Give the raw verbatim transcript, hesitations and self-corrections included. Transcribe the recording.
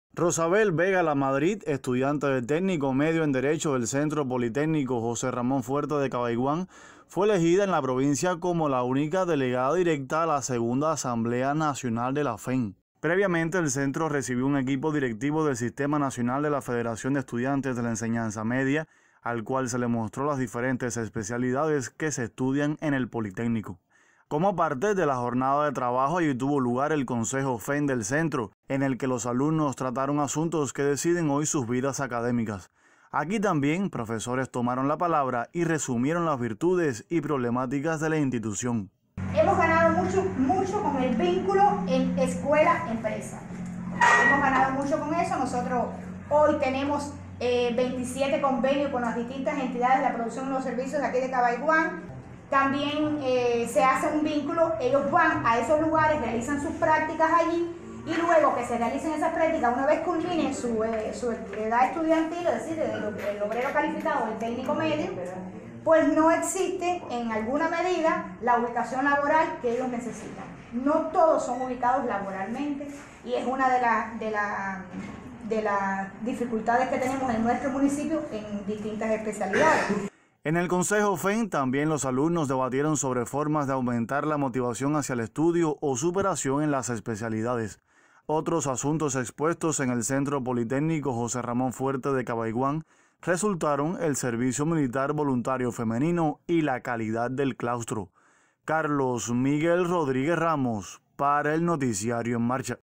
Rosabel Vega La Madrid, estudiante de técnico medio en Derecho del Centro Politécnico José Ramón Fuerte de Cabaiguán, fue elegida en la provincia como la única delegada directa a la segunda Asamblea Nacional de la F E N. Previamente, el centro recibió un equipo directivo del Sistema Nacional de la Federación de Estudiantes de la Enseñanza Media, al cual se le mostró las diferentes especialidades que se estudian en el Politécnico. Como parte de la jornada de trabajo, allí tuvo lugar el Consejo F E N del centro, en el que los alumnos trataron asuntos que deciden hoy sus vidas académicas. Aquí también, profesores tomaron la palabra y resumieron las virtudes y problemáticas de la institución. Hemos ganado mucho, mucho con el vínculo en escuela-empresa. Hemos ganado mucho con eso. Nosotros hoy tenemos eh, veintisiete convenios con las distintas entidades de la producción de los servicios de aquí de Cabaiguán. También eh, se hace un vínculo, ellos van a esos lugares, realizan sus prácticas allí y luego que se realicen esas prácticas, una vez culminen su, eh, su edad estudiantil, es decir, el, el obrero calificado o el técnico medio, pues no existe en alguna medida la ubicación laboral que ellos necesitan. No todos son ubicados laboralmente y es una de las de la, de las dificultades que tenemos en nuestro municipio en distintas especialidades. En el Consejo F E N también los alumnos debatieron sobre formas de aumentar la motivación hacia el estudio o superación en las especialidades. Otros asuntos expuestos en el Centro Politécnico José Ramón Fuerte de Cabaiguán resultaron el servicio militar voluntario femenino y la calidad del claustro. Carlos Miguel Rodríguez Ramos, para el Noticiario en Marcha.